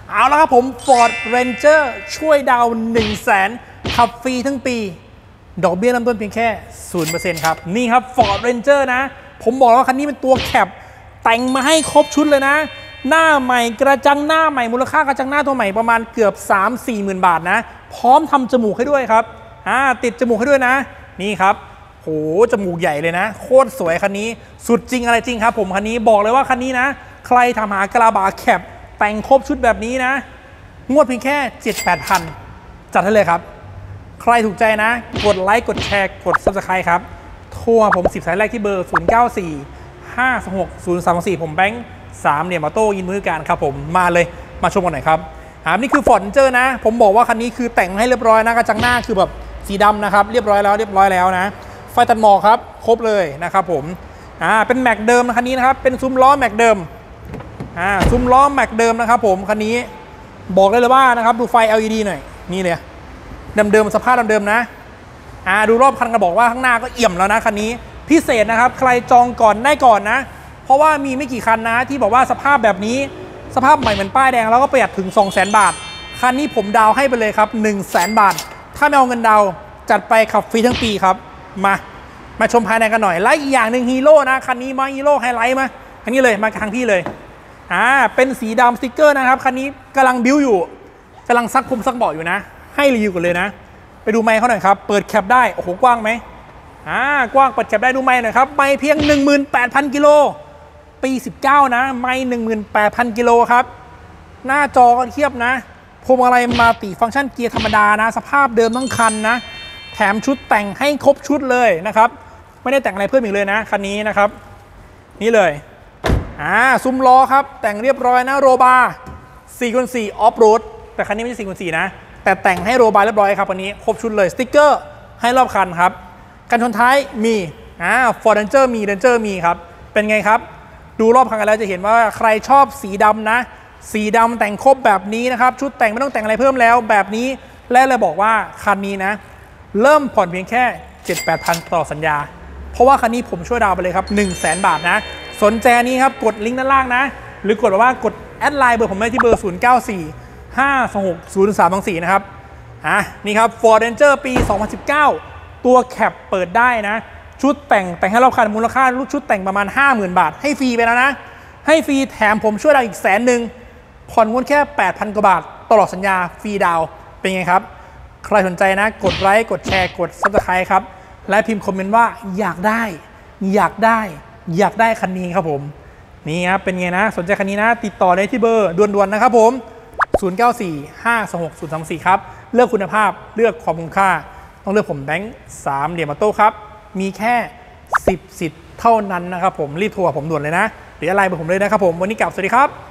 เอาละครับผม Ford Ranger ช่วยดาว 100,000 ขับฟรีทั้งปีดอกเบี้ยเริ่มต้นเพียงแค่ 0% ครับนี่ครับ Ford Ranger นะผมบอกแล้วว่าคันนี้เป็นตัวแคปแต่งมาให้ครบชุดเลยนะหน้าใหม่กระจังหน้าใหม่มูลค่ากระจังหน้าตัวใหม่ประมาณเกือบ 3-4 หมื่นบาทนะพร้อมทำจมูกให้ด้วยครับติดจมูกให้ด้วยนะนี่ครับโหจมูกใหญ่เลยนะโคตรสวยคันนี้สุดจริงอะไรจริงครับผมคันนี้บอกเลยว่าคันนี้นะใครทำหากระบะแคปแต่งครบชุดแบบนี้นะงวดเพียงแค่ 7-8 พันจัดให้เลยครับใครถูกใจนะกดไลค์กดแชร์กด Subscribe ครับโทรผม10สายแรกที่เบอร์ 0945260324 ผมแบงค์3เหลี่ยมออโต้ยินมือการครับผมมาเลยมาชมกันหน่อยครับนี่คือ Ford Ranger นะผมบอกว่าคันนี้คือแต่งให้เรียบร้อยนะกระจังหน้าคือแบบสีดำนะครับเรียบร้อยแล้วนะไฟตัดหมอกครับครบเลยนะครับผมเป็นแม็กเดิมนะคันนี้นะครับเป็นซุ้มล้อแม็กเดิมซุ้มล้อแม็กเดิมนะครับผมคันนี้บอกได้เลยว่านะครับดูไฟ LED หน่อยนี่เลยเดิมสภาพเดิมนะดูรอบคันก็บอกว่าข้างหน้าก็เอี่ยมแล้วนะคันนี้พิเศษนะครับใครจองก่อนได้ก่อนนะเพราะว่ามีไม่กี่คันนะที่บอกว่าสภาพแบบนี้สภาพใหม่เหมือนป้ายแดงแล้วก็ประหยัดถึง 200,000 บาทคันนี้ผมดาวให้ไปเลยครับ 100,000 บาทถ้าไม่เอาเงินดาวจัดไปขับฟรีทั้งปีครับมาชมภายในกันหน่อยและอีกอย่างหนึ่งฮีโร่นะคันนี้มาฮีโร่ไฮไลท์มาคันนี้เลยมาทางพี่เลยเป็นสีดำสติ๊กเกอร์นะครับคันนี้กำลังบิ้วอยู่กำลังซักซักเบาะอยู่นะให้รีวิวกันเลยนะไปดูไมค์เขาหน่อยครับเปิดแคปได้โอ้โหกว้างไหมกว้างเปิดแคปได้ดูไมค์หน่อยครับไมค์เพียง 18,000 กิโลปี19นะไมค์ 18,000 กิโลครับหน้าจอก็เทียบนะพวงมาลัยมัลติฟังก์ชันเกียร์ธรรมดานะสภาพเดิมทั้งคันนะแถมชุดแต่งให้ครบชุดเลยนะครับไม่ได้แต่งอะไรเพิ่มอีกเลยนะคันนี้นะครับนี่เลยซุ้มล้อครับแต่งเรียบร้อยนะโรบาร์ 4x4 ออฟโรดแต่คันนี้ไม่ใช่ 4x4 นะแต่แต่งให้โรบาร์เรียบร้อยครับคันนี้ครบชุดเลยสติ๊กเกอร์ให้รอบคันครับกันชนท้ายมีFord Ranger มี Ranger มีครับเป็นไงครับดูรอบคันกันแล้วจะเห็นว่าใครชอบสีดำนะสีดำแต่งครบแบบนี้นะครับชุดแต่งไม่ต้องแต่งอะไรเพิ่มแล้วแบบนี้และเลยบอกว่าคันนี้นะเริ่มผ่อนเพียงแค่ 7-8 พันต่อสัญญาเพราะว่าคันนี้ผมช่วยดาวไปเลยครับ 100,000 บาทนะสนใจนี้ครับกดลิงก์ด้านล่างนะหรือกดว่ากดแอดไลน์เบอร์ผมได้ที่เบอร์ 0945260324 นะครับนี่ครับ Ford Ranger ปี 2019 ตัวแคปเปิดได้นะชุดแต่งให้รอบคันมูลค่าชุดแต่งประมาณ 50,000 บาทให้ฟรีไปแล้วนะให้ฟรีแถมผมช่วยดาวอีก100,000ผ่อนงวดแค่ 8,000 กว่าบาทตลอดสัญญาฟรีดาวเป็นไงครับใครสนใจนะกดไลค์กดแชร์กด Subscribe ครับและพิมพ์คอมเมนต์ว่าอยากได้คันนี้ครับผมนี่ครับเป็นไงนะสนใจคันนี้นะติดต่อได้ที่เบอร์ด่วนๆนะครับผม 0945260324 ครับเลือกคุณภาพเลือกความคุ้มค่าต้องเลือกผมแบงค์3เหลี่ยมออโต้ครับมีแค่10 สิทธิ์เท่านั้นนะครับผมรีบโทรผมด่วนเลยนะหรืออะไรเบอร์ผมเลยนะครับผมวันนี้กลับสวัสดีครับ